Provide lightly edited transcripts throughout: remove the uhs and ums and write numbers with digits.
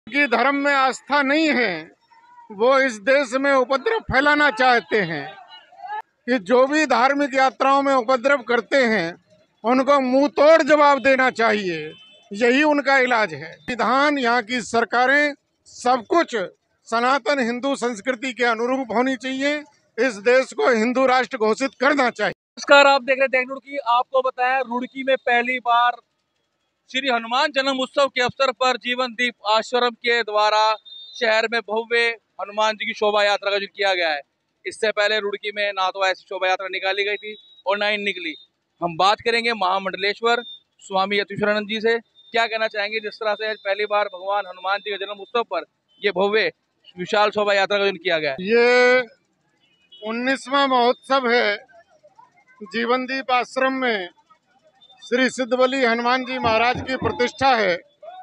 की धर्म में आस्था नहीं है, वो इस देश में उपद्रव फैलाना चाहते हैं कि जो भी धार्मिक यात्राओं में उपद्रव करते हैं उनको मुंह तोड़ जवाब देना चाहिए। यही उनका इलाज है। विधान, यहाँ की सरकारें, सब कुछ सनातन हिंदू संस्कृति के अनुरूप होनी चाहिए। इस देश को हिंदू राष्ट्र घोषित करना चाहिए। नमस्कार, आप देख रहे हैं दैनिक रुड़की। आपको बताया, रुड़की में पहली बार श्री हनुमान जन्म उत्सव के अवसर पर जीवन दीप आश्रम के द्वारा शहर में भव्य हनुमान जी की शोभा यात्रा का आयोजन किया गया है। इससे पहले रुड़की में ना तो ऐसी शोभा यात्रा निकाली गई थी और ना ही निकली। हम बात करेंगे महामंडलेश्वर स्वामी यतीश्वरानंद जी से। क्या कहना चाहेंगे जिस तरह से पहली बार भगवान हनुमान जी के जन्म उत्सव पर ये भव्य विशाल शोभा यात्रा का आयोजन किया गया है। ये 19वां महोत्सव है। जीवन दीप आश्रम में श्री सिद्धबली हनुमान जी महाराज की प्रतिष्ठा है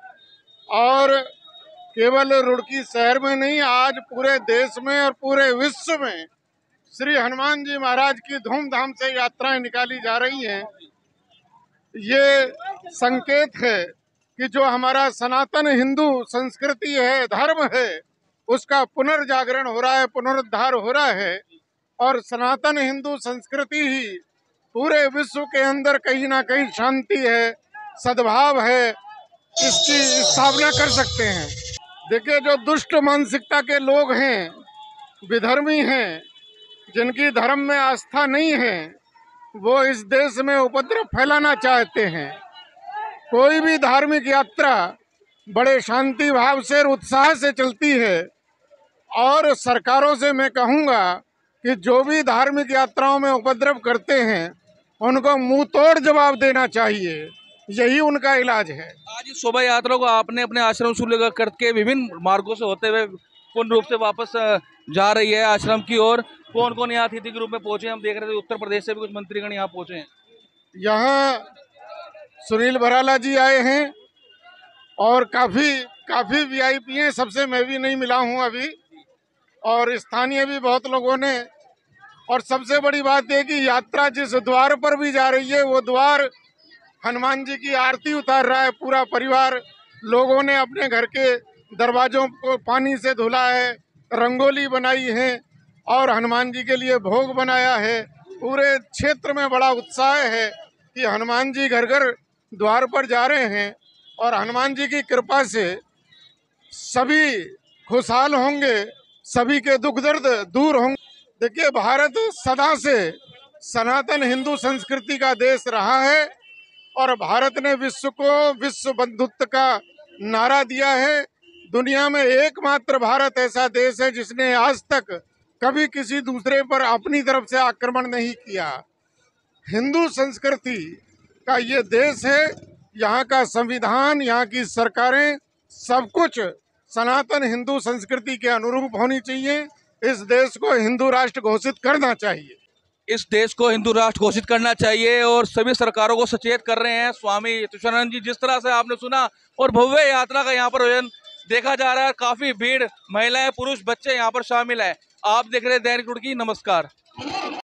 और केवल रुड़की शहर में नहीं, आज पूरे देश में और पूरे विश्व में श्री हनुमान जी महाराज की धूमधाम से यात्राएं निकाली जा रही हैं। ये संकेत है कि जो हमारा सनातन हिंदू संस्कृति है, धर्म है, उसका पुनर्जागरण हो रहा है, पुनरुद्धार हो रहा है। और सनातन हिंदू संस्कृति ही पूरे विश्व के अंदर कहीं ना कहीं शांति है, सद्भाव है, इसकी स्थापना कर सकते हैं। देखिए, जो दुष्ट मानसिकता के लोग हैं, विधर्मी हैं, जिनकी धर्म में आस्था नहीं है, वो इस देश में उपद्रव फैलाना चाहते हैं। कोई भी धार्मिक यात्रा बड़े शांति भाव से और उत्साह से चलती है और सरकारों से मैं कहूँगा कि जो भी धार्मिक यात्राओं में उपद्रव करते हैं उनको मुंह तोड़ जवाब देना चाहिए। यही उनका इलाज है। आज इस शोभा यात्रा को आपने अपने आश्रम से लेकर करके विभिन्न मार्गों से होते हुए पूर्ण रूप से वापस जा रही है आश्रम की ओर। कौन कौन यहाँ अतिथि के रूप में पहुंचे? हम देख रहे थे उत्तर प्रदेश से भी कुछ मंत्रीगण यहाँ पहुंचे हैं। यहाँ सुनील भराला जी आए हैं और काफी वीआईपी हैं। सबसे मैं भी नहीं मिला हूँ अभी, और स्थानीय भी बहुत लोगों ने। और सबसे बड़ी बात यह कि यात्रा जिस द्वार पर भी जा रही है वो द्वार हनुमान जी की आरती उतार रहा है। पूरा परिवार, लोगों ने अपने घर के दरवाजों को पानी से धुला है, रंगोली बनाई है और हनुमान जी के लिए भोग बनाया है। पूरे क्षेत्र में बड़ा उत्साह है कि हनुमान जी घर घर द्वार पर जा रहे हैं और हनुमान जी की कृपा से सभी खुशहाल होंगे, सभी के दुख दर्द दूर होंगे। देखिए, भारत सदा से सनातन हिंदू संस्कृति का देश रहा है और भारत ने विश्व को विश्व बंधुत्व का नारा दिया है। दुनिया में एकमात्र भारत ऐसा देश है जिसने आज तक कभी किसी दूसरे पर अपनी तरफ से आक्रमण नहीं किया। हिंदू संस्कृति का ये देश है। यहाँ का संविधान, यहाँ की सरकारें, सब कुछ सनातन हिंदू संस्कृति के अनुरूप होनी चाहिए। इस देश को हिंदू राष्ट्र घोषित करना चाहिए। इस देश को हिंदू राष्ट्र घोषित करना चाहिए और सभी सरकारों को सचेत कर रहे हैं स्वामी यतीश्वरानंद जी। जिस तरह से आपने सुना और भव्य यात्रा का यहाँ पर आयोजन देखा जा रहा है। काफी भीड़, महिलाएं, पुरुष, बच्चे यहाँ पर शामिल है। आप देख रहे हैं दैनिक रुड़की। नमस्कार।